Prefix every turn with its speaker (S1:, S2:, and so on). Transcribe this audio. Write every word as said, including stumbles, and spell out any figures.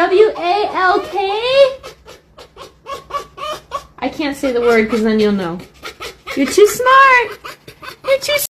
S1: W A L K? I can't say the word because then you'll know. You're too smart. You're too